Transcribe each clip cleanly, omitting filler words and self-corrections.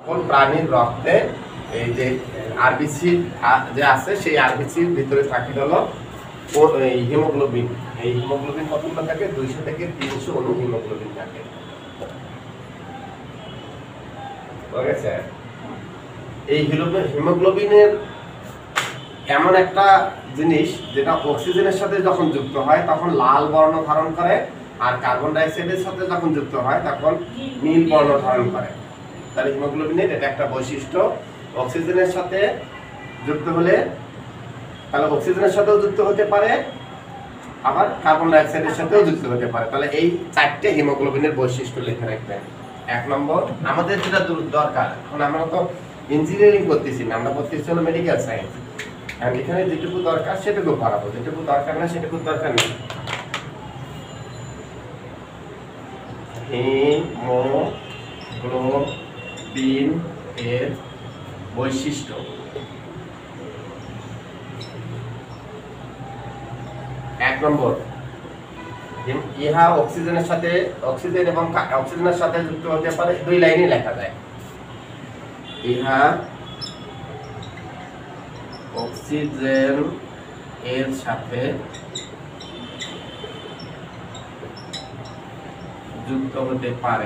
কোন প্রাণীর রক্তে এই যে আরবিসি যে আছে সেই আরবিসির ভিতরে থাকে হলো এই হিমোগ্লোবিন। এই হিমোগ্লোবিন কতগুলো থাকে? 200 থেকে 300 অণু হিমোগ্লোবিন থাকে। ঠিক আছে? এই হিমোগ্লোবিনের এমন একটা জিনিস যেটা অক্সিজেনের সাথে যখন যুক্ত হয় তখন লাল বর্ণ ধারণ করে, আর কার্বন ডাই অক্সাইডের সাথে যখন যুক্ত হয় তখন নীল বর্ণ ধারণ করে। তাহলে হিমোগ্লোবিনের এটা একটা বৈশিষ্ট্য। অক্সিজেনের সাথে যুক্ত হলে তাহলে অক্সিজেনের সাথেও যুক্ত হতে পারে, আবার কার্বন ডাই অক্সাইডের সাথেও যুক্ত হতে পারে। তাহলে এই চারটে হিমোগ্লোবিনের বৈশিষ্ট্য লিখে রাখবেন। 1 নম্বর, আমাদের যেটা দরকার, এখন আমরা তো ইঞ্জিনিয়ারিং করতেছি না, আমরা করতেছি হলো মেডিকেল সায়েন্স। আর এখানে যেটুকু দরকার সেটুকু পড়াবো, যেটুকু দরকার না সেটুকু দরকার নেই। হিমোগ্লোবিন এর বৈশিষ্ট্য। 1 নম্বর, ইহা অক্সিজেনের সাথে অক্সিজেন এবং অক্সিজেনের সাথে যুক্ত হতে পারে। 2 লাইনে লেখা যায়, ইহা অক্সিজেন এর সাথে যুক্ত হতে পারে।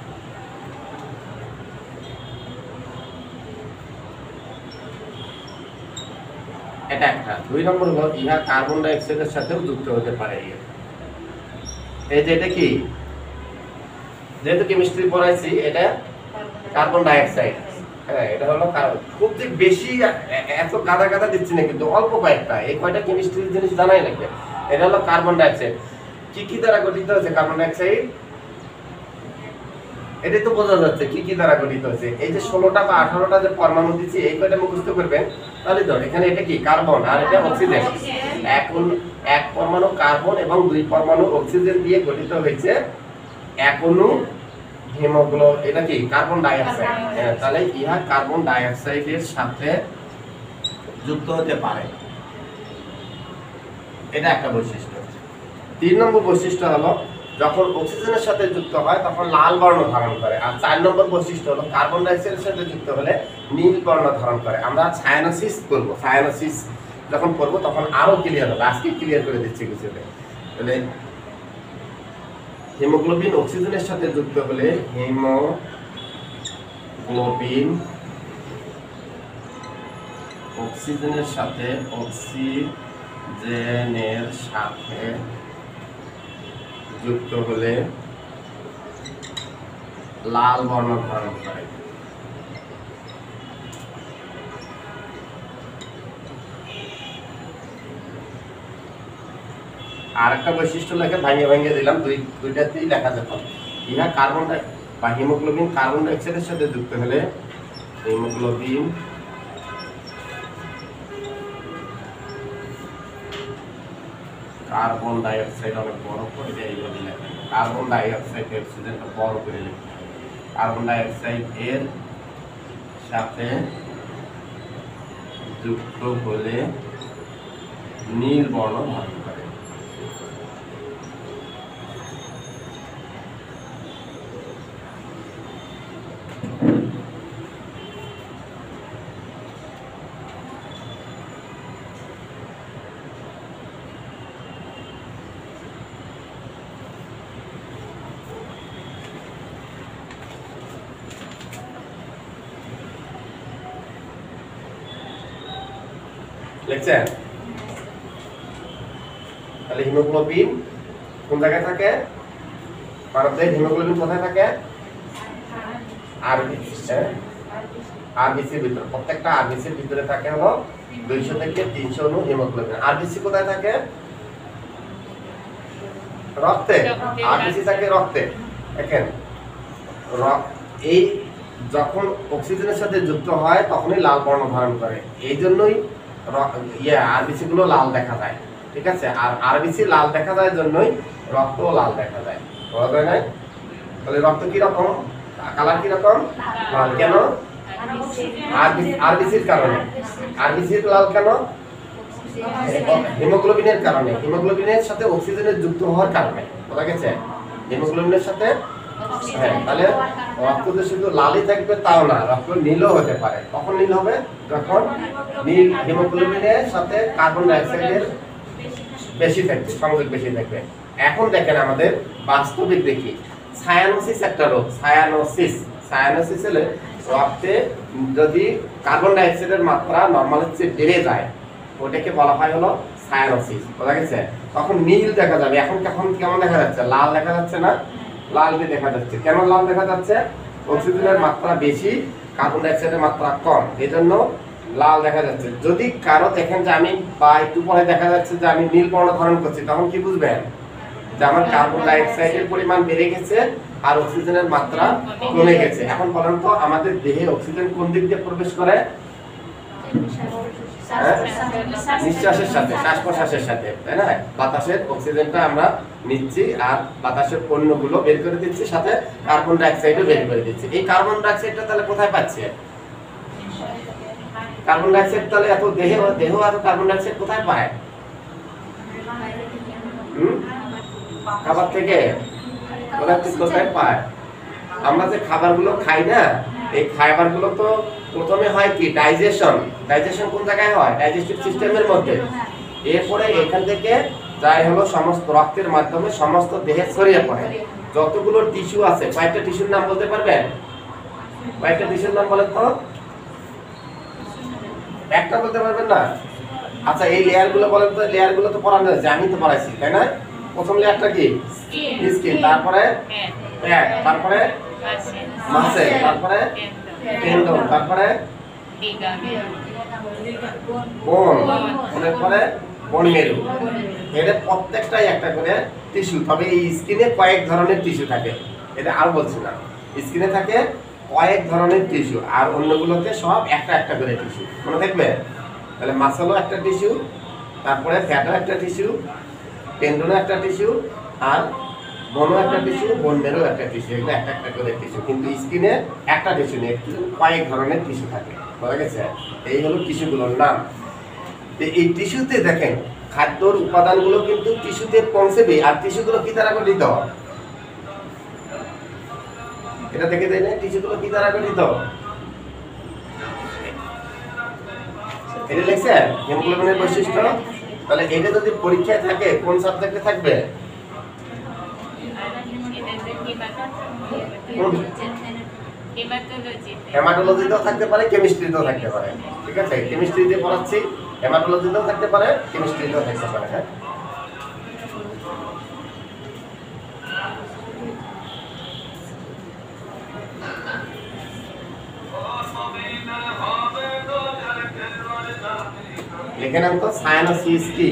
এটা একটা। 2 নম্বর হলো ইহা কার্বন ডাই অক্সাইডের সাথেও যুক্ত হতে পারে। এই যে এটা কি, যেহেতু কেমিস্ট্রি পড়াইছি, এটা কার্বন ডাই অক্সাইড। হ্যাঁ, এটা হলো খুব যে বেশি এত গাদা গাদা দিচ্ছি না, কিন্তু অল্প কয়েকটা, এই কয়টা কেমিস্ট্রির জিনিস জানাই লাগবে। এটা হলো কার্বন ডাই অক্সাইড। কি কি দ্বারা গঠিত হচ্ছে কার্বন ডাই অক্সাইড? এটা তো বোঝা যাচ্ছে কি কি দ্বারা গঠিত হচ্ছে। এই যে 16টা বা 18টা যে পরমাণু দিচ্ছি, এই কয়টা মুখস্থ করবেন, তাহলে ধর এখানে এটা কি কার্বন আর এটা অক্সিজেন। এখন 1 পরমাণু কার্বন এবং 2 পরমাণু অক্সিজেন দিয়ে গঠিত হয়েছে 1 অণু হিমোগ্লোবিন। এটা কি কার্বন ডাই অক্সাইড। তাহলে ইহা কার্বন ডাই অক্সাইডের সাথে যুক্ত হতে পারে। এটা একটা বৈশিষ্ট্য। 3 নম্বর বৈশিষ্ট্য হলো যখন অক্সিজেনের সাথে যুক্ত হয় তখন লাল বর্ণ ধারণ করে। আর 4 নম্বর বৈশিষ্ট্য হলো কার্বন ডাই অক্সাইডের সাথে যুক্ত হলে নীল বর্ণ ধারণ করে। আমরা সায়ানোসিস করব, সায়ানোসিস যখন করব তখন আরো ক্লিয়ার হবে, আজকে ক্লিয়ার করে দিচ্ছি কিছুতে। তাহলে হিমোগ্লোবিন অক্সিজেনের সাথে যুক্ত হলে হিমোগ্লোবিন অক্সিজেনের সাথে যুক্ত হলে লাল বর্ণ ধারণ করে। আর একটা বৈশিষ্ট্য লেখা ভাঙিয়ে দিলাম, দুইটাতেই লেখা যেত। ইহা কার্বন ডাই বা হিমোগ্লোবিন কার্বন ডাই অক্সাইডের সাথে যুক্ত হলে হিমোগ্লোবিন কার্বন ডাই অক্সাইড অনেক বড় করে এইভাবে লেখা, কার্বন ডাই অক্সাইড অক্সিজেনটা বড় করে লেখা। কার্বন ডাই অক্সাইড এর সাথে যুক্ত হলে নীল বর্ণ ধারণ করে। লিখছেন? তাহলে হিমোগ্লোবিন কোন জায়গায় থাকে? মানবদেহে হিমোগ্লোবিন কোথায় থাকে? আরবিসির ভিতরে। প্রত্যেকটা আরবিসির ভিতরে থাকে হলো 200 থেকে 300 অণু হিমোগ্লোবিন। আরবিসি কোথায় থাকে? রক্তে। আরবিসি থাকে রক্তে। দেখেন, এই যখন অক্সিজেনের সাথে যুক্ত হয় তখনই লাল বর্ণ ধারণ করে। এই জন্যই আরবিসি গুলো লাল দেখা যায়। ঠিক আছে? আর আরবিসি লাল দেখা যায় জন্যই রক্তও লাল দেখা যায়। বলা যায় না? তাহলে রক্ত কি রকম, কালার কি রকম? লাল। কেন? আরবিসির কারণে। আরবিসির লাল কেন? হিমোগ্লোবিনের কারণে। হিমোগ্লোবিনের সাথে অক্সিজেনের যুক্ত হওয়ার কারণে। বোঝা গেছে? হিমোগ্লোবিনের সাথে হ্যাঁ, তাহলে রক্ত যে শুধু লালই থাকবে তাও না, রক্ত নীলও হতে পারে। কখন নীল হবে? যখন নীল হিমোগ্লোবিনের সাথে কার্বন ডাই অক্সাইডের বেশি থাকবে, সংযোগ বেশি থাকবে। এখন দেখেন আমাদের বাস্তবিক দেখি, সায়ানোসিস একটা রোগ। সায়ানোসিস হলে রক্তে যদি কার্বন ডাই অক্সাইডের মাত্রা নরমালের চেয়ে বেড়ে যায়, ওটাকে বলা হয় হলো সায়ানোসিস। বোঝা গেছে? তখন নীল দেখা যাবে। এখন কেমন দেখা যাচ্ছে? লাল দেখা যাচ্ছে না? লালকে দেখা যাচ্ছে। কেন লাল দেখা যাচ্ছে? অক্সিজেনের মাত্রা বেশি, কার্বন ডাই অক্সাইডের মাত্রা কম, এজন্য লাল দেখা যাচ্ছে। যদি কারো দেখেন যে আমি বা একটু পরে দেখা যাচ্ছে যে আমি নীল বর্ণ ধারণ করছি, তখন কি বুঝবেন? যে আমার কার্বন ডাই অক্সাইডের পরিমাণ বেড়ে গেছে আর অক্সিজেনের মাত্রা কমে গেছে। এখন বলেন তো, আমাদের দেহে অক্সিজেন কোন দিক দিয়ে প্রবেশ করে? নিঃশ্বাসের সাথে, শ্বাস প্রশ্বাসের সাথে, তাই না? বাতাসের অক্সিজেনটা আমরা নিচ্ছি আর বাতাসের অন্যগুলো বের করে দিচ্ছি, সাথে কার্বন ডাই অক্সাইডও বের করে দিচ্ছি। এই কার্বন ডাই অক্সাইডটা তাহলে কোথায় পাচ্ছে? কার্বন ডাই অক্সাইড তাহলে এত দেহ এত কার্বন ডাই অক্সাইড কোথায় পায়? খাবার থেকে। কোথায় পায়? আমরা যে খাবারগুলো খাই না, এই খাবারগুলো তো প্রথমে হয় কি ডাইজেশন কোন জায়গায় হয়? ডাইজেস্টিভ সিস্টেমের মধ্যে। এরপরে এখান থেকে যাই হলো সমস্ত রক্তের মাধ্যমে সমস্ত দেহে ছড়িয়ে পড়ে। যতগুলো টিস্যু আছে, কয়েকটা টিস্যুর নাম বলতে পারবেন? কয়েকটা টিস্যুর নাম বলেন তো। একটা বলতে পারবেন না? আচ্ছা, এই লেয়ারগুলো বলেন তো। লেয়ারগুলো তো পড়ানো হয়েছে, আমি তো পড়াইছি, তাই না? প্রথম লেয়ারটা কি? স্কিন, তারপরে ফ্যাট, তারপরে মাসেল, তারপরে টেন্ডন, তারপরে বোন, এরপরে বোন মেরু। এর প্রত্যেকটাই একটা করে টিস্যু। তবে এই স্কিনে কয়েক ধরনের টিস্যু থাকে, এটা আর বলছি না। স্কিনে থাকে কয়েক ধরনের টিস্যু, আর অন্যগুলোতে সব একটা একটা করে টিস্যু। মনে থাকবে? তাহলে মাসেলও একটা টিস্যু, তারপরে ফ্যাটও একটা টিস্যু, টেন্ডনও একটা টিস্যু, আর বোনও একটা টিস্যু, বোন মেরু একটা টিস্যু। এগুলো একটা একটা করে টিস্যু। কিন্তু স্কিনে একটা টিস্যু নেই, কয়েক ধরনের টিস্যু থাকে। বোঝা গেছে? এই হলো টিস্যুগুলোর নাম। এই টিস্যুতে দেখেন খাদ্যর উপাদানগুলো কিন্তু টিস্যুতে পৌঁছবে, আর টিস্যুগুলো কি দ্বারা গঠিত? এটা দেখে দেয় না, টিস্যুগুলো কি দ্বারা গঠিত? এটা লিখছেন হিমোগ্লোবিনের বৈশিষ্ট্য। তাহলে এটা যদি পরীক্ষায় থাকে কোন সাবজেক্টে থাকবে? হেমাটোলজিতেও থাকতে পারে, কেমিস্ট্রিতেও থাকতে পারে। ঠিক আছে? কেমিস্ট্রিতে পড়াচ্ছি, হেমাটোলজিতেও থাকতে পারে, কেমিস্ট্রিতেও থাকতে পারে। হ্যাঁ, লিখে নেন তো সায়ানোসিস কি?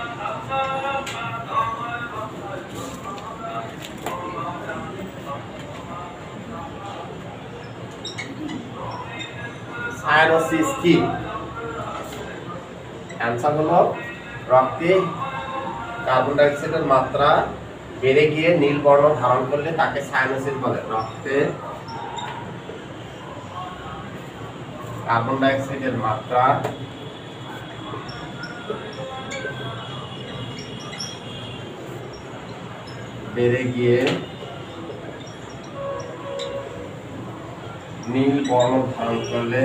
সায়ানোসিস কি? অ্যান্সার হলো রক্তে কার্বন ডাই অক্সাইডের মাত্রা বেড়ে গিয়ে নীল বর্ণ ধারণ করলে তাকে সায়ানোসিস বলে। রক্তে কার্বন ডাই অক্সাইডের মাত্রা বেড়ে গিয়ে নীল বর্ণ ধারণ করলে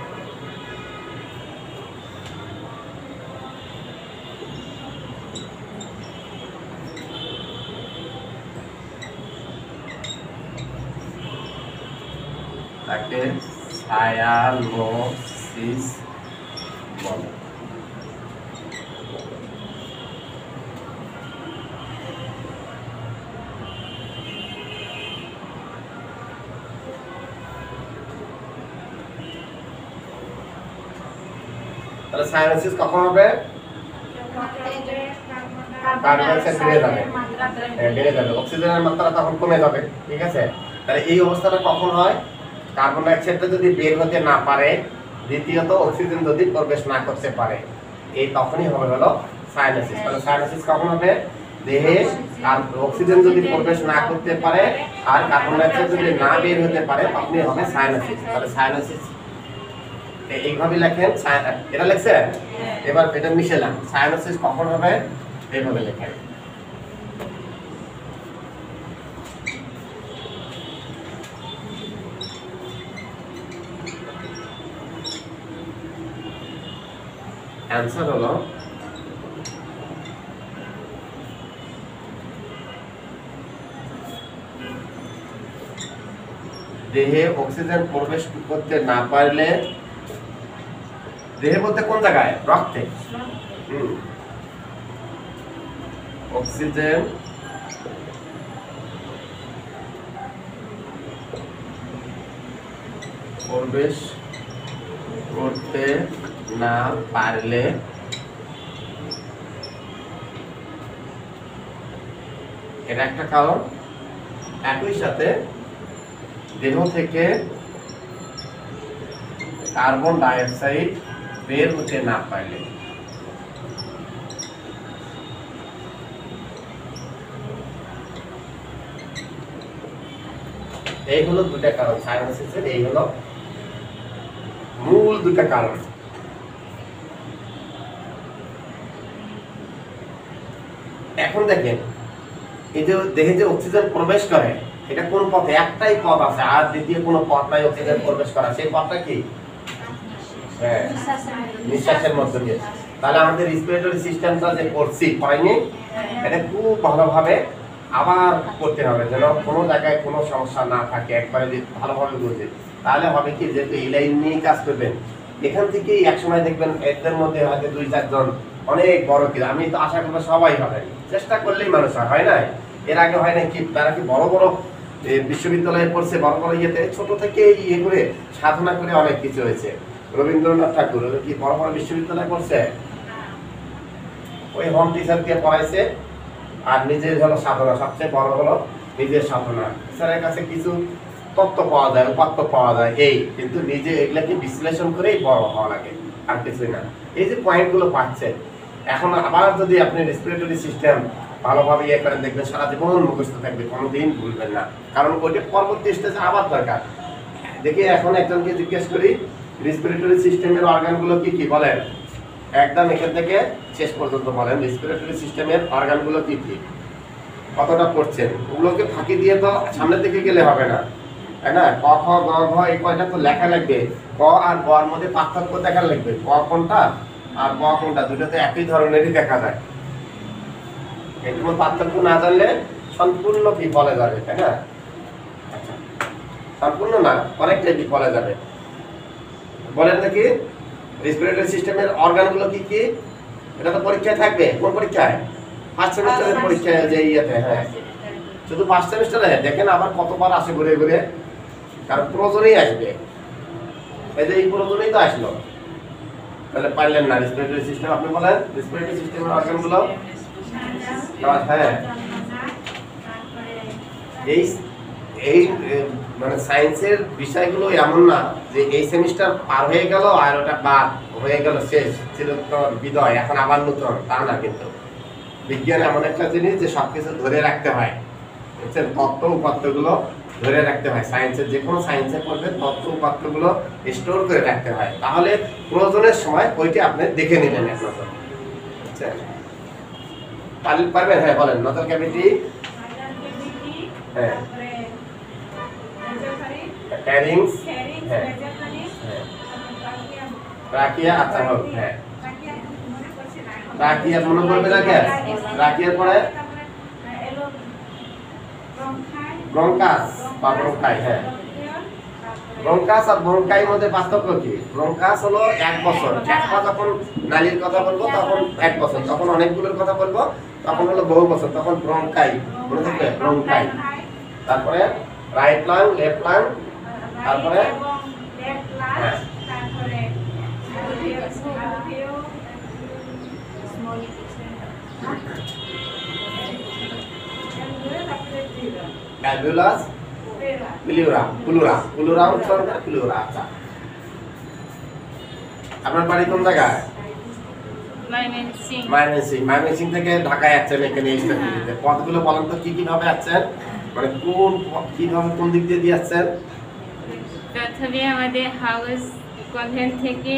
তাকে সায়ানোসিস বলে। তাহলে সায়ানোসিস কখন হবে? কার্বন ডাই অক্সাইড বেড়ে যাবে, অক্সিজেনের মাত্রা তখন কমে যাবে। ঠিক আছে? তাহলে এই অবস্থাটা কখন হয়? কার্বন ডাই অক্সাইডটা যদি বের হতে না পারে, দ্বিতীয়ত অক্সিজেন যদি প্রবেশ না করতে পারে, এই তখনই হবে হলো সায়ানোসিস। তাহলে সায়ানোসিস কখন হবে? দেহে অক্সিজেন যদি প্রবেশ না করতে পারে আর কার্বন ডাই অক্সাইড যদি না বের হতে পারে, তখনই হবে সায়ানোসিস। তাহলে সায়ানোসিস এইভাবে লেখেন। এটা লিখছেন? এবার এটা মিশালাম। সায়ানোসিস কখন হবে? এইভাবে লেখেন। অ্যান্সার হলো দেহে অক্সিজেন প্রবেশ করতে না পারলে, দেহে বলতে কোন জায়গায়? রক্তে। অক্সিজেন প্রবেশ করতে না পারলে এটা একটা কারণ। একই সাথে দেহ থেকে কার্বন ডাই অক্সাইড বের হতে না পারলে, এই হলো দুটা কারণ। সাইনোসিসের এই হলো মূল দুটা কারণ। এখন দেখেন এই যে দেহে যে অক্সিজেন প্রবেশ করে এটা কোন পথে? একটাই পথ আছে, আর দ্বিতীয় কোনো পথ নাই অক্সিজেন প্রবেশ করা। সেই পথটা কি? হ্যাঁ, নিঃশ্বাসের মধ্য দিয়ে। তাহলে আমাদের রেসপিরেটরি সিস্টেমটা যে করছি পাইনি, এটা খুব ভালোভাবে আবার করতে হবে যেন কোনো জায়গায় কোনো সমস্যা না থাকে। একবারে যদি ভালোভাবে বুঝে তাহলে হবে কি, যেহেতু এই লাইন নিয়ে কাজ করবেন, এখান থেকেই একসময় দেখবেন এদের মধ্যে হয়তো 2-4 জন অনেক বড় কি, আমি তো আশা করবো সবাই হবে, চেষ্টা করলেই মানুষ হয় না। এর আগে হয় না কি, তারা কি বড় বড় বিশ্ববিদ্যালয়ে পড়ছে, বড় বড় ইয়েতে ছোট থেকে ইয়ে করে সাধনা করে অনেক কিছু হয়েছে। রবীন্দ্রনাথ ঠাকুর কি বড় বড় বিশ্ববিদ্যালয়ে পড়ছে? ওই হোম টিচার দিয়ে পড়াইছে, আর নিজের হলো সাধনা, সবচেয়ে বড় হলো নিজের সাধনা। স্যারের কাছে কিছু তত্ত্ব পাওয়া যায়, উপাত্ত পাওয়া যায়, এই কিন্তু নিজে এগুলাকে বিশ্লেষণ করেই বড় হওয়া লাগে, আর কিছুই না। এই যে পয়েন্টগুলো পাচ্ছে, এখন আবার যদি আপনি রেসপিরেটরি সিস্টেম ভালোভাবে ইয়ে করেন, দেখবেন সারা জীবন মুখস্থ থাকবে, কোনোদিন ভুলবেন না। কারণ ওইটা পরবর্তী স্টেজে আবার দরকার। দেখি এখন একজনকে জিজ্ঞেস করি, রেসপিরেটরি সিস্টেমের অর্গানগুলো কি কি বলেন? একদম এখান থেকে শেষ পর্যন্ত বলেন, রেসপিরেটরি সিস্টেমের অর্গানগুলো কি কি, কতটা পড়ছেন? ওগুলোকে ফাঁকি দিয়ে তো সামনের দিকে গেলে হবে না, তাই না? ক খ গ ঘ এই কয়টা তো লেখা লাগবে। ক আর গ এর মধ্যে পার্থক্য দেখা লাগবে। ক কোনটা আর গ কোনটা, দুটো তো একই ধরনেরই দেখা যায়। এগুলো পার্থক্য না জানলে সম্পূর্ণ বিফলে যাবে, তাই না? আচ্ছা, সম্পূর্ণ না, অনেকটাই বিফলে যাবে। বলেন নাকি রেসপিরেটরি সিস্টেমের অর্গানগুলো কি কি? এটা তো পরীক্ষায় থাকবে। কোন পরীক্ষায়? ফার্স্ট সেমিস্টারের পরীক্ষায়, যে ইয়েতে। হ্যাঁ, শুধু ফার্স্ট সেমিস্টারে দেখেন আবার কতবার আসে ঘুরে ঘুরে, কারণ প্রয়োজনেই আসবে। এই যে এই প্রয়োজনেই তো আসলো, তাহলে পারলেন না। রেসপিরেটরি সিস্টেম আপনি বলেন, রেসপিরেটরি সিস্টেমের অর্গানগুলো। হ্যাঁ, এই এই মানে সায়েন্সের বিষয়গুলো এমন না যে এই সেমিস্টার পার হয়ে গেল আর ওটা বাদ হয়ে গেল, শেষ ছিল তো বিদায়, এখন আবার নতুন, তা না। কিন্তু বিজ্ঞান এমন একটা জিনিস যে সবকিছু ধরে রাখতে হয়, বুঝছেন? তত্ত্ব উপাত্তগুলো ধরে রাখতে হয়। সায়েন্সের যে কোনো সায়েন্সে পড়বে, তত্ত্ব উপাত্তগুলো স্টোর করে রাখতে হয়, তাহলে প্রয়োজনের সময় ওইটি আপনি দেখে নেবেন এক নজর, বুঝছেন? পারবেন? হ্যাঁ বলেন। নজর ক্যাভিটি, হ্যাঁ, ফ্যারিংস, হ্যাঁ, ট্রাকিয়া। আচ্ছা হোক, হ্যাঁ, ট্রাকিয়া মনে করবে না গ্যাস। ট্রাকিয়ার পরে ব্রঙ্কাস বা ব্রঙ্কাই। হ্যাঁ, ব্রঙ্কাস আর ব্রঙ্কাইয়ের মধ্যে পার্থক্য কি? ব্রঙ্কাস হলো 1 বছর, একটা যখন নালীর কথা বলবো তখন 1 বছর, যখন অনেকগুলোর কথা বলবো তখন হলো বহু বছর, তখন ব্রঙ্কাই। মনে থাকবে? ব্রঙ্কাই। তারপরে রাইট লাং, লেফট লাং, তারপরে হ্যাঁ, অ্যালভিওলাস, প্লুরা, প্লুরা, প্লুরা উচ্চারণ করে প্লুরা। আচ্ছা, আপনার বাড়ি কোন জায়গায়? ময়মনসিং থেকে ঢাকায় আসছেন এখানে স্টেশনে। পথগুলো বলেন তো কি কি ভাবে আসছেন, মানে কোন কিভাবে কোন দিক দিয়ে আসছেন? প্রথমে আমাদের হাউস কনভেন্ট থেকে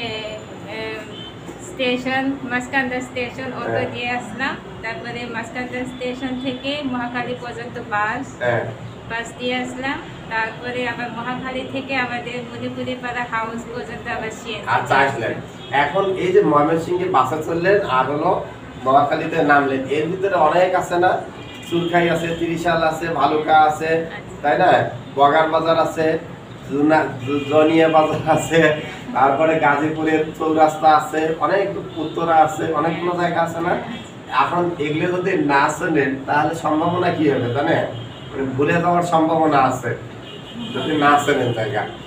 স্টেশন মাসকান্দা স্টেশন অটো দিয়ে আসলাম, তারপরে মাসকান্দা স্টেশন থেকে মহাকালী পর্যন্ত বাস, বাস দিয়ে আসলাম, তারপরে আবার মহাখালী থেকে আমাদের মণিপুরি পাড়া হাউস পর্যন্ত আবার আচ্ছা আসলেন। এখন এই যে ময়মনসিংহে বাসে চললেন আর হলো নোয়াখালীতে নামলেন, এর ভিতরে অনেক আছে না, চুরখাই আছে, ত্রিশাল আছে, ভালুকা আছে, তাই না, বগার বাজার আছে, জনিয়া বাজার আছে, তারপরে গাজীপুরের চৌরাস্তা আছে, অনেক উত্তরা আছে, অনেকগুলো জায়গা আছে না। এখন এগুলো যদি না শোনেন তাহলে সম্ভাবনা কি হবে জানেন, মানে ভুলে যাওয়ার সম্ভাবনা আছে যদি না শোনেন জায়গা।